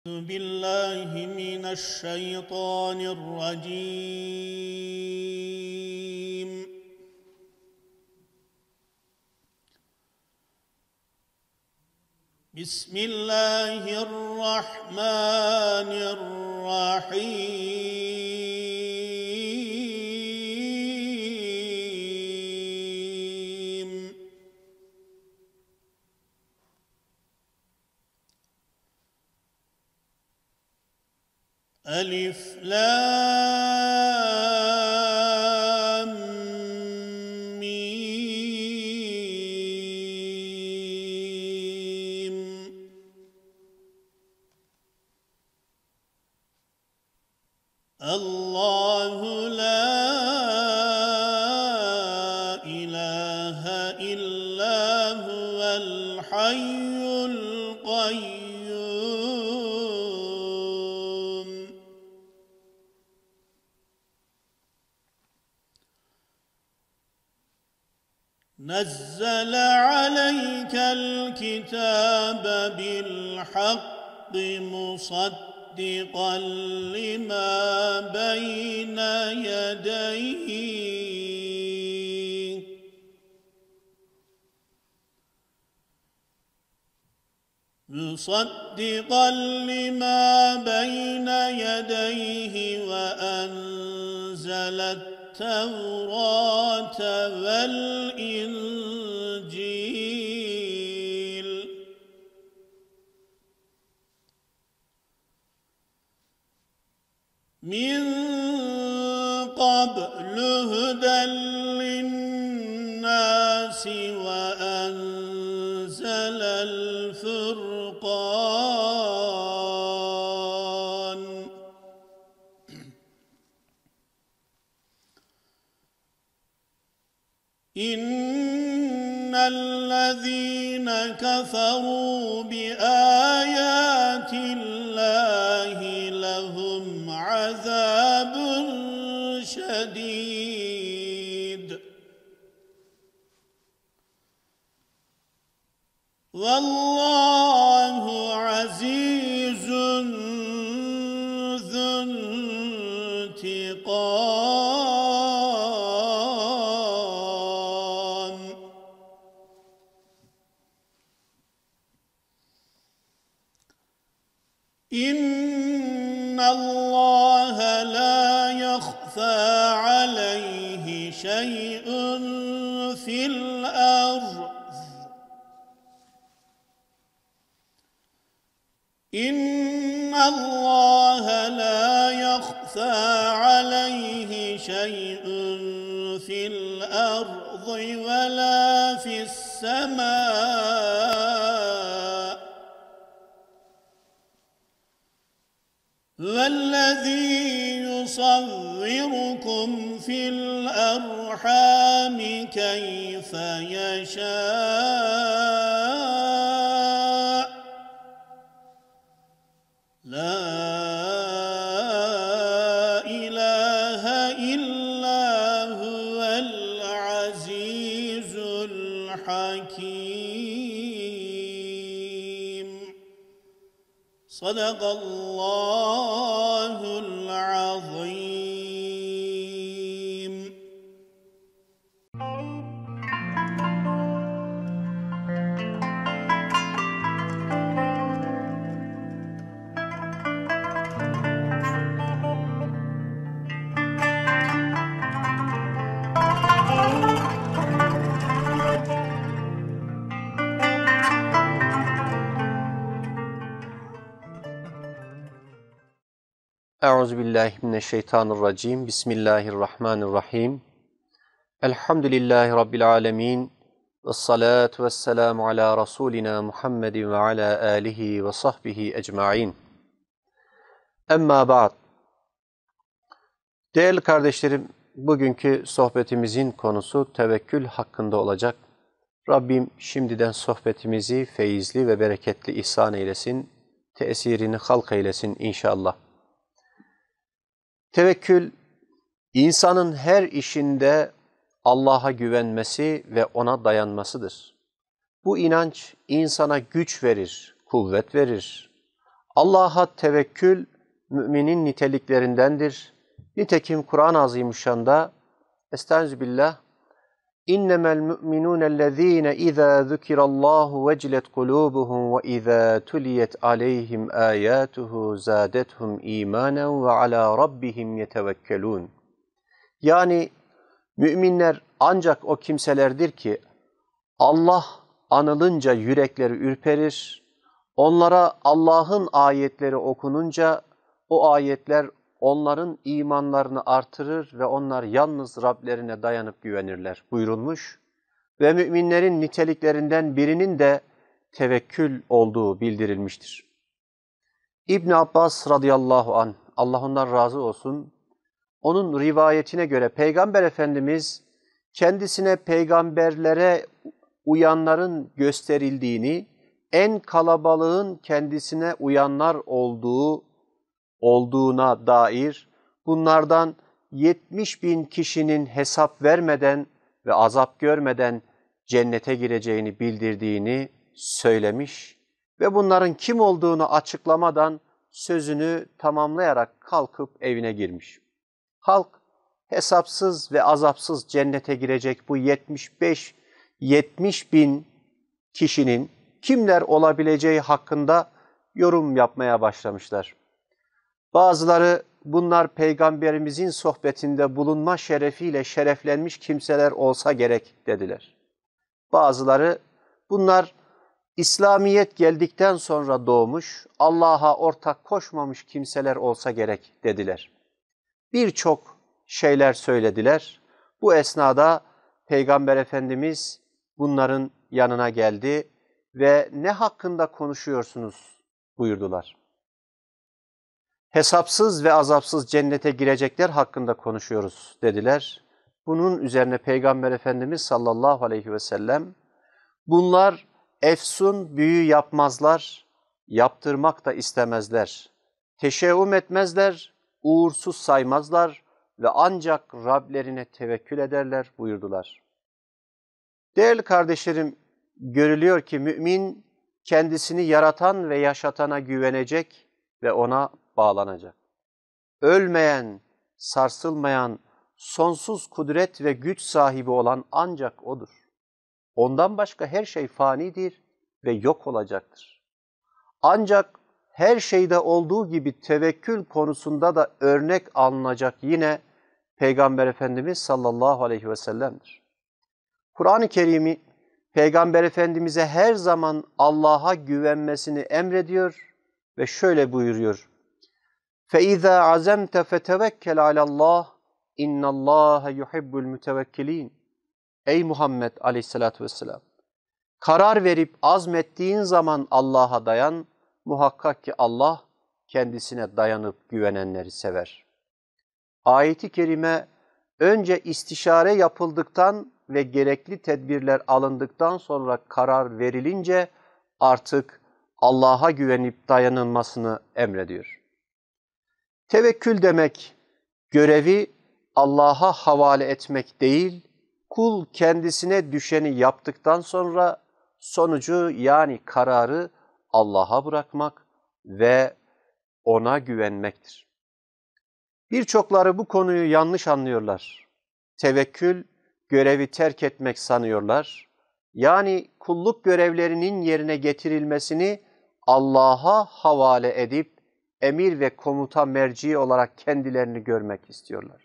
أعوذ بالله من الشيطان الرجيم. بسم الله الرحمن الرحيم. ألف لام ميم. الله لا إله إلا هو الحي القيوم. نزل عليك الكتاب بالحق مصدقا لما بين يديه وأنزل التوراة والإنجيل من قبل هدى للناس وأنزل الفرقان. إن الذين كفروا بآيات الله لهم عذاب شديد والله عزيز ذو انتقام. إن الله لا يخفى عليه شيء في الأرض. إن الله لا يخفى عليه شيء في الأرض ولا في السماء. والذي يصوركم في الأرحام كيف يشاء لا إله إلا هو العزيز الحكيم. صدق الله العظيم. Euzubillahimineşşeytanirracim. Bismillahirrahmanirrahim. Elhamdülillahi Rabbil alemin. Vessalatu vesselamu ala Resulina Muhammedin ve ala alihi ve sahbihi ecmain. Emma ba'd. Değerli kardeşlerim, bugünkü sohbetimizin konusu tevekkül hakkında olacak. Rabbim şimdiden sohbetimizi feyizli ve bereketli ihsan eylesin, tesirini halk eylesin inşallah. Tevekkül, insanın her işinde Allah'a güvenmesi ve ona dayanmasıdır. Bu inanç insana güç verir, kuvvet verir. Allah'a tevekkül müminin niteliklerindendir. Nitekim Kur'an-ı Azimüşşan'da Estağfirullah İnnemel mu'minûnellezîne izâ zükirallâhu vecilet kulûbuhum ve izâ tuliyet aleyhim âyâtuhu zâdethum îmânen ve alâ rabbihim yetevekkelûn. Yani müminler ancak o kimselerdir ki Allah anılınca yürekleri ürperir, onlara Allah'ın ayetleri okununca o ayetler onların imanlarını artırır ve onlar yalnız Rablerine dayanıp güvenirler buyurulmuş ve müminlerin niteliklerinden birinin de tevekkül olduğu bildirilmiştir. İbn Abbas radıyallahu anh, Allah ondan razı olsun, onun rivayetine göre Peygamber Efendimiz kendisine peygamberlere uyanların gösterildiğini, en kalabalığın kendisine uyanlar olduğuna dair bunlardan 70.000 kişinin hesap vermeden ve azap görmeden cennete gireceğini bildirdiğini söylemiş ve bunların kim olduğunu açıklamadan sözünü tamamlayarak kalkıp evine girmiş. Halk hesapsız ve azapsız cennete girecek bu 70.000 kişinin kimler olabileceği hakkında yorum yapmaya başlamışlar. Bazıları bunlar Peygamberimizin sohbetinde bulunma şerefiyle şereflenmiş kimseler olsa gerek dediler. Bazıları bunlar İslamiyet geldikten sonra doğmuş, Allah'a ortak koşmamış kimseler olsa gerek dediler. Birçok şeyler söylediler. Bu esnada Peygamber Efendimiz bunların yanına geldi ve ne hakkında konuşuyorsunuz buyurdular. Hesapsız ve azapsız cennete girecekler hakkında konuşuyoruz dediler. Bunun üzerine Peygamber Efendimiz sallallahu aleyhi ve sellem bunlar efsun büyü yapmazlar, yaptırmak da istemezler, teşeğüm etmezler, uğursuz saymazlar ve ancak Rablerine tevekkül ederler buyurdular. Değerli kardeşlerim, görülüyor ki mümin kendisini yaratan ve yaşatana güvenecek ve ona bağlanacak. Ölmeyen, sarsılmayan, sonsuz kudret ve güç sahibi olan ancak O'dur. Ondan başka her şey fanidir ve yok olacaktır. Ancak her şeyde olduğu gibi tevekkül konusunda da örnek alınacak yine Peygamber Efendimiz sallallahu aleyhi ve sellem'dir. Kur'an-ı Kerim'i Peygamber Efendimiz'e her zaman Allah'a güvenmesini emrediyor ve şöyle buyuruyor. فَاِذَا عَزَمْتَ فَتَوَكَّلْ عَلَى اللّٰهِ اِنَّ اللّٰهَ يُحِبُّ الْمُتَوَكِّلِينَ. Ey Muhammed aleyhissalatü vesselam! Karar verip azmettiğin zaman Allah'a dayan, muhakkak ki Allah kendisine dayanıp güvenenleri sever. Ayet-i kerime önce istişare yapıldıktan ve gerekli tedbirler alındıktan sonra karar verilince artık Allah'a güvenip dayanılmasını emrediyor. Tevekkül demek, görevi Allah'a havale etmek değil, kul kendisine düşeni yaptıktan sonra sonucu yani kararı Allah'a bırakmak ve ona güvenmektir. Birçokları bu konuyu yanlış anlıyorlar. Tevekkül, görevi terk etmek sanıyorlar. Yani kulluk görevlerinin yerine getirilmesini Allah'a havale edip emir ve komuta merci olarak kendilerini görmek istiyorlar.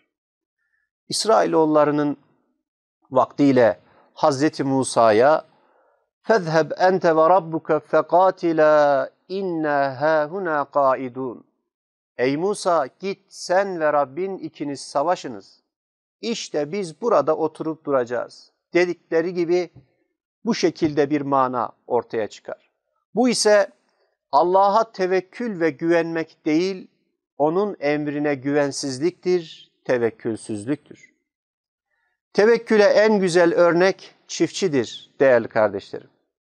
İsrailoğullarının vaktiyle Hazreti Musa'ya فَذْهَبْ أَنْتَ وَرَبُّكَ فَقَاتِلَا اِنَّا هَاهُنَا قَائِدُونَ. Ey Musa, git sen ve Rabbin ikiniz savaşınız. İşte biz burada oturup duracağız dedikleri gibi bu şekilde bir mana ortaya çıkar. Bu ise Allah'a tevekkül ve güvenmek değil, onun emrine güvensizliktir, tevekkülsüzlüktür. Tevekküle en güzel örnek çiftçidir değerli kardeşlerim.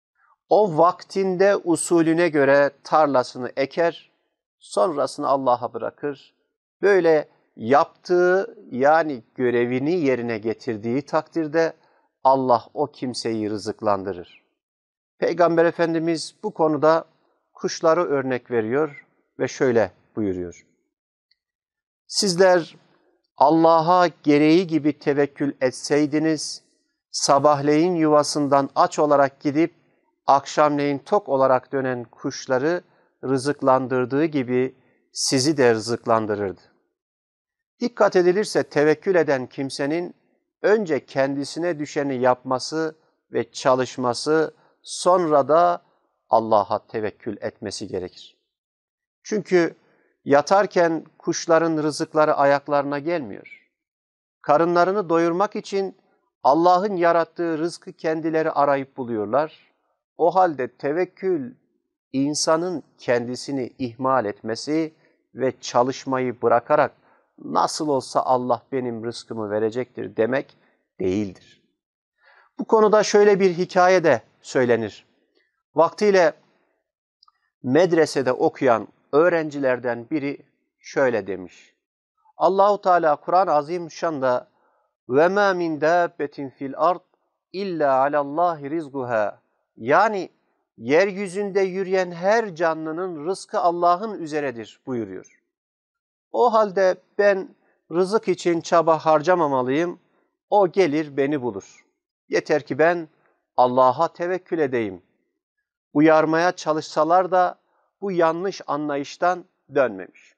O vaktinde usulüne göre tarlasını eker, sonrasını Allah'a bırakır. Böyle yaptığı yani görevini yerine getirdiği takdirde Allah o kimseyi rızıklandırır. Peygamber Efendimiz bu konuda kuşları örnek veriyor ve şöyle buyuruyor. Sizler Allah'a gereği gibi tevekkül etseydiniz, sabahleyin yuvasından aç olarak gidip akşamleyin tok olarak dönen kuşları rızıklandırdığı gibi sizi de rızıklandırırdı. Dikkat edilirse tevekkül eden kimsenin önce kendisine düşeni yapması ve çalışması, sonra da Allah'a tevekkül etmesi gerekir. Çünkü yatarken kuşların rızıkları ayaklarına gelmiyor. Karınlarını doyurmak için Allah'ın yarattığı rızkı kendileri arayıp buluyorlar. O halde tevekkül, insanın kendisini ihmal etmesi ve çalışmayı bırakarak nasıl olsa Allah benim rızkımı verecektir demek değildir. Bu konuda şöyle bir hikaye de söylenir. Vaktiyle medresede okuyan öğrencilerden biri şöyle demiş. Allahu Teala Kur'an-ı Azimüşşan'da ve ma min dabbetin fil ard illa alallahi rizquha, yani yeryüzünde yürüyen her canlının rızkı Allah'ın üzeredir buyuruyor. O halde ben rızık için çaba harcamamalıyım, o gelir beni bulur. Yeter ki ben Allah'a tevekkül edeyim. Uyarmaya çalışsalar da bu yanlış anlayıştan dönmemiş.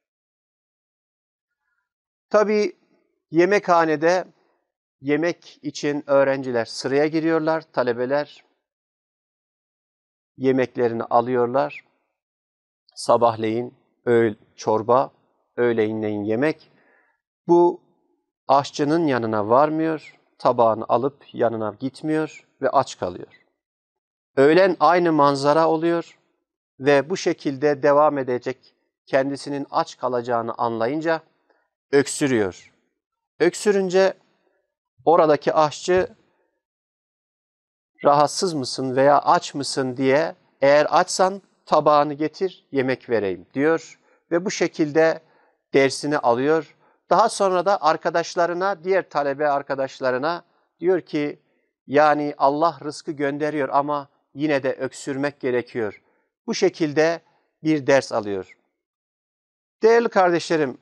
Tabii yemekhanede yemek için öğrenciler sıraya giriyorlar, talebeler yemeklerini alıyorlar. Sabahleyin çorba, öğleyinleyin yemek. Bu aşçının yanına varmıyor, tabağını alıp yanına gitmiyor ve aç kalıyor. Öğlen aynı manzara oluyor ve bu şekilde devam edecek, kendisinin aç kalacağını anlayınca öksürüyor. Öksürünce oradaki aşçı rahatsız mısın veya aç mısın diye, eğer açsan tabağını getir yemek vereyim diyor ve bu şekilde dersini alıyor. Daha sonra da arkadaşlarına, diğer talebe arkadaşlarına diyor ki yani Allah rızkı gönderiyor ama yine de öksürmek gerekiyor. Bu şekilde bir ders alıyor. Değerli kardeşlerim,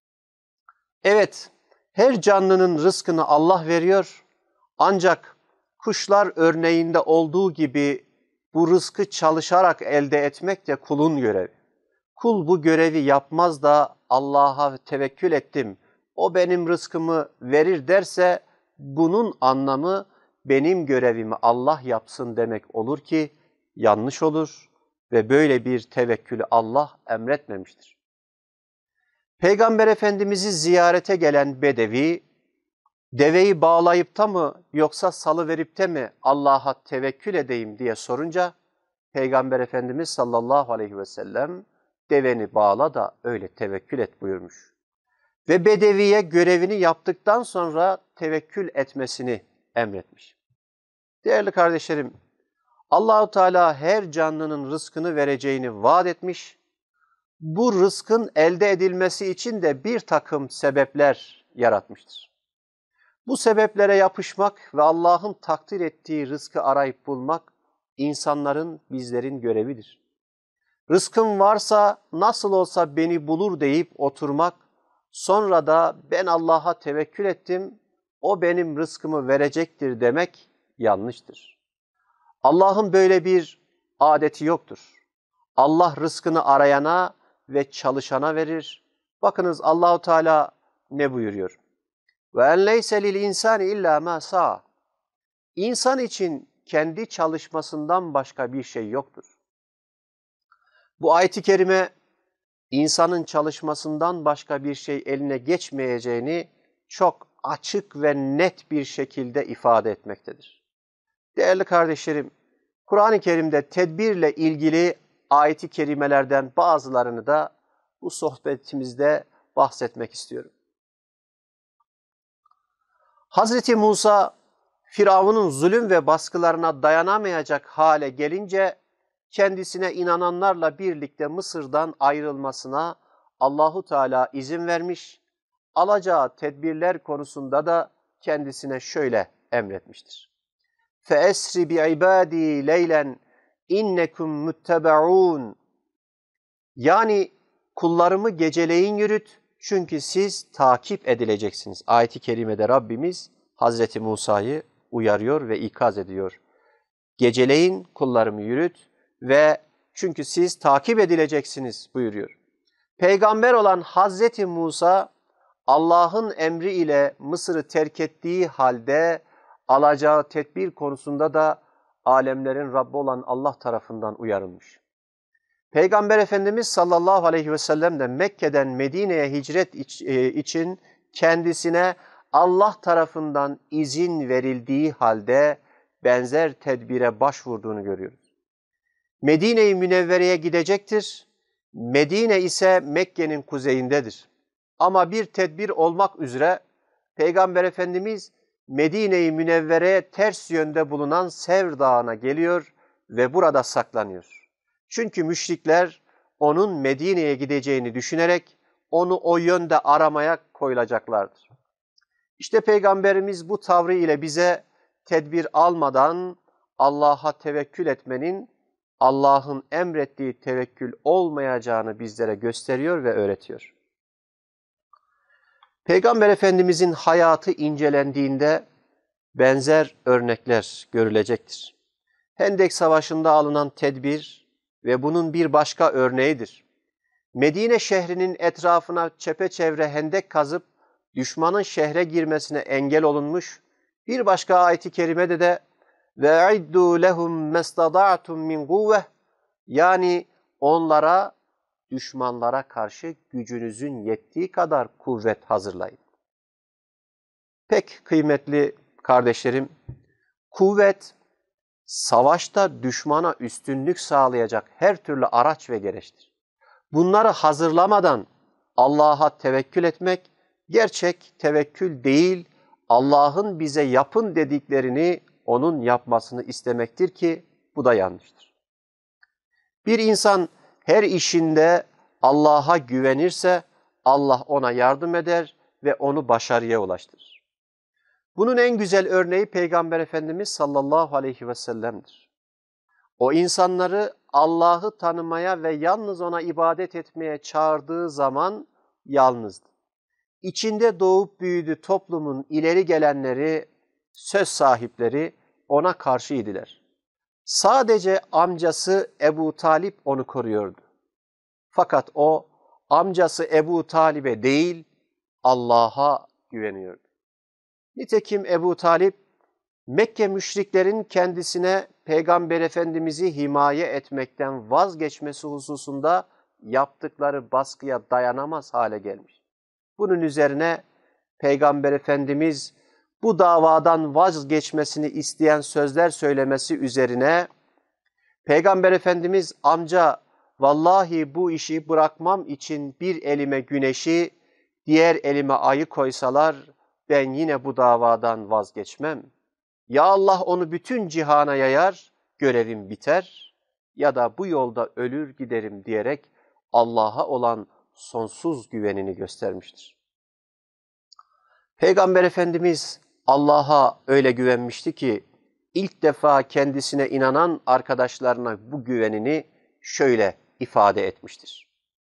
evet, her canlının rızkını Allah veriyor. Ancak kuşlar örneğinde olduğu gibi bu rızkı çalışarak elde etmek de kulun görevi. Kul bu görevi yapmaz da Allah'a tevekkül ettim, o benim rızkımı verir derse bunun anlamı benim görevimi Allah yapsın demek olur ki yanlış olur ve böyle bir tevekkülü Allah emretmemiştir. Peygamber Efendimiz'i ziyarete gelen Bedevi, deveyi bağlayıp da mı yoksa salıverip de mi Allah'a tevekkül edeyim diye sorunca, Peygamber Efendimiz sallallahu aleyhi ve sellem deveni bağla da öyle tevekkül et buyurmuş. Ve Bedevi'ye görevini yaptıktan sonra tevekkül etmesini emretmiş. Değerli kardeşlerim, Allah-u Teala her canlının rızkını vereceğini vaat etmiş. Bu rızkın elde edilmesi için de bir takım sebepler yaratmıştır. Bu sebeplere yapışmak ve Allah'ın takdir ettiği rızkı arayıp bulmak insanların, bizlerin görevidir. Rızkım varsa nasıl olsa beni bulur deyip oturmak, sonra da ben Allah'a tevekkül ettim, o benim rızkımı verecektir demek yanlıştır. Allah'ın böyle bir adeti yoktur. Allah rızkını arayana ve çalışana verir. Bakınız Allahu Teala ne buyuruyor? Ve en leyse lil insani illa ma sa'a. İnsan için kendi çalışmasından başka bir şey yoktur. Bu ayet-i kerime insanın çalışmasından başka bir şey eline geçmeyeceğini çok açık ve net bir şekilde ifade etmektedir. Değerli kardeşlerim, Kur'an-ı Kerim'de tedbirle ilgili ayet-i kerimelerden bazılarını da bu sohbetimizde bahsetmek istiyorum. Hazreti Musa, Firavun'un zulüm ve baskılarına dayanamayacak hale gelince, kendisine inananlarla birlikte Mısır'dan ayrılmasına Allahu Teala izin vermiş, alacağı tedbirler konusunda da kendisine şöyle emretmiştir. فَاَسْرِ بِعِبَادِي لَيْلًا اِنَّكُمْ مُتَّبَعُونَ. Yani kullarımı geceleyin yürüt çünkü siz takip edileceksiniz. Ayet-i kerimede Rabbimiz Hazreti Musa'yı uyarıyor ve ikaz ediyor. Geceleyin kullarımı yürüt ve çünkü siz takip edileceksiniz buyuruyor. Peygamber olan Hazreti Musa Allah'ın emri ile Mısır'ı terk ettiği halde alacağı tedbir konusunda da alemlerin Rabbi olan Allah tarafından uyarılmış. Peygamber Efendimiz sallallahu aleyhi ve sellem de Mekke'den Medine'ye hicret için kendisine Allah tarafından izin verildiği halde benzer tedbire başvurduğunu görüyoruz. Medine-i Münevvere'ye gidecektir. Medine ise Mekke'nin kuzeyindedir. Ama bir tedbir olmak üzere Peygamber Efendimiz Medine-i Münevvere'ye ters yönde bulunan Sevr Dağı'na geliyor ve burada saklanıyor. Çünkü müşrikler onun Medine'ye gideceğini düşünerek onu o yönde aramaya koyulacaklardır. İşte Peygamberimiz bu tavrı ile bize tedbir almadan Allah'a tevekkül etmenin Allah'ın emrettiği tevekkül olmayacağını bizlere gösteriyor ve öğretiyor. Peygamber Efendimizin hayatı incelendiğinde benzer örnekler görülecektir. Hendek Savaşı'nda alınan tedbir ve bunun bir başka örneğidir. Medine şehrinin etrafına çepeçevre hendek kazıp düşmanın şehre girmesine engel olunmuş. Bir başka ayet-i kerimede de وَاِعِدُّوا لَهُمْ مَسْتَضَعْتُمْ مِنْ قُوَّةٍ yani onlara, düşmanlara karşı gücünüzün yettiği kadar kuvvet hazırlayın. Pek kıymetli kardeşlerim, kuvvet, savaşta düşmana üstünlük sağlayacak her türlü araç ve gereçtir. Bunları hazırlamadan Allah'a tevekkül etmek, gerçek tevekkül değil, Allah'ın bize yapın dediklerini onun yapmasını istemektir ki bu da yanlıştır. Bir insan her işinde Allah'a güvenirse Allah ona yardım eder ve onu başarıya ulaştırır. Bunun en güzel örneği Peygamber Efendimiz sallallahu aleyhi ve sellem'dir. O insanları Allah'ı tanımaya ve yalnız ona ibadet etmeye çağırdığı zaman yalnızdı. İçinde doğup büyüdü toplumun ileri gelenleri, söz sahipleri ona karşıydılar. Sadece amcası Ebu Talip onu koruyordu. Fakat o amcası Ebu Talip'e değil Allah'a güveniyordu. Nitekim Ebu Talip Mekke müşriklerin kendisine Peygamber Efendimiz'i himaye etmekten vazgeçmesi hususunda yaptıkları baskıya dayanamaz hale gelmiş. Bunun üzerine Peygamber Efendimiz bu davadan vazgeçmesini isteyen sözler söylemesi üzerine Peygamber Efendimiz amca vallahi bu işi bırakmam için bir elime güneşi, diğer elime ayı koysalar ben yine bu davadan vazgeçmem. Ya Allah onu bütün cihana yayar, görevim biter ya da bu yolda ölür giderim diyerek Allah'a olan sonsuz güvenini göstermiştir. Peygamber Efendimiz Allah'a öyle güvenmişti ki ilk defa kendisine inanan arkadaşlarına bu güvenini şöyle ifade etmiştir.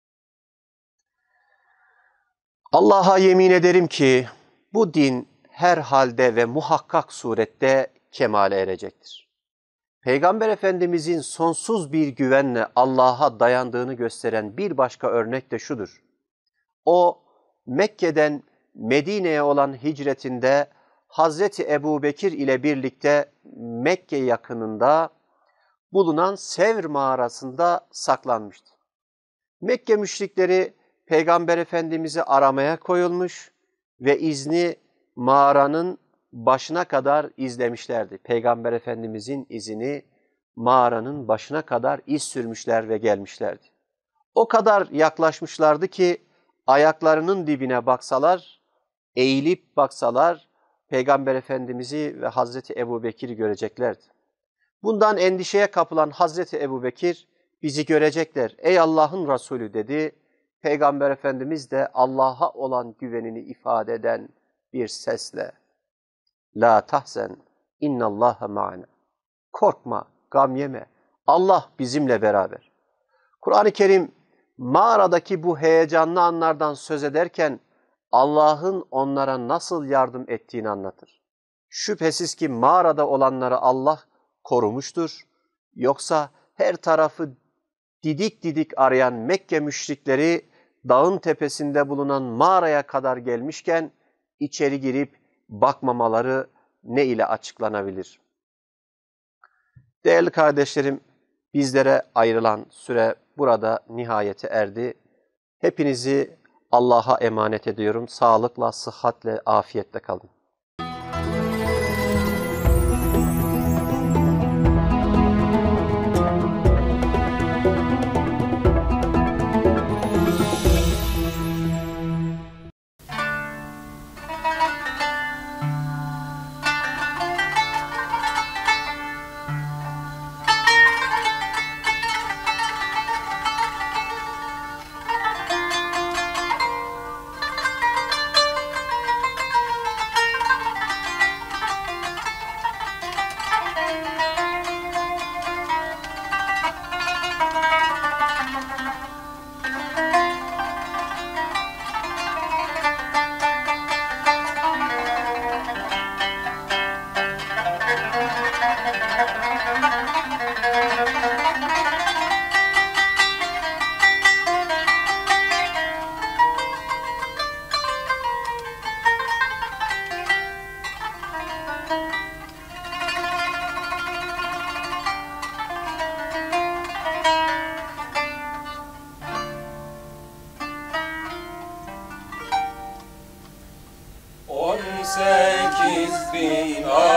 Allah'a yemin ederim ki bu din her halde ve muhakkak surette kemale erecektir. Peygamber Efendimizin sonsuz bir güvenle Allah'a dayandığını gösteren bir başka örnek de şudur. O Mekke'den Medine'ye olan hicretinde Hazreti Ebubekir ile birlikte Mekke yakınında bulunan Sevr mağarasında saklanmıştı. Mekke müşrikleri Peygamber Efendimiz'i aramaya koyulmuş ve izni mağaranın başına kadar izlemişlerdi. Peygamber Efendimizin izini mağaranın başına kadar iz sürmüşler ve gelmişlerdi. O kadar yaklaşmışlardı ki ayaklarının dibine baksalar, eğilip baksalar Peygamber Efendimiz'i ve Hazreti Ebubekir'i göreceklerdi. Bundan endişeye kapılan Hazreti Ebubekir bizi görecekler. Ey Allah'ın Resulü dedi. Peygamber Efendimiz de Allah'a olan güvenini ifade eden bir sesle La tahzen innallaha ma'ana. Korkma, gam yeme. Allah bizimle beraber. Kur'an-ı Kerim mağaradaki bu heyecanlı anlardan söz ederken Allah'ın onlara nasıl yardım ettiğini anlatır. Şüphesiz ki mağarada olanları Allah korumuştur. Yoksa her tarafı didik didik arayan Mekke müşrikleri dağın tepesinde bulunan mağaraya kadar gelmişken içeri girip bakmamaları ne ile açıklanabilir? Değerli kardeşlerim, bizlere ayrılan süre burada nihayete erdi. Hepinizi Allah'a emanet ediyorum. Sağlıkla, sıhhatle, afiyetle kalın. On sekiz bin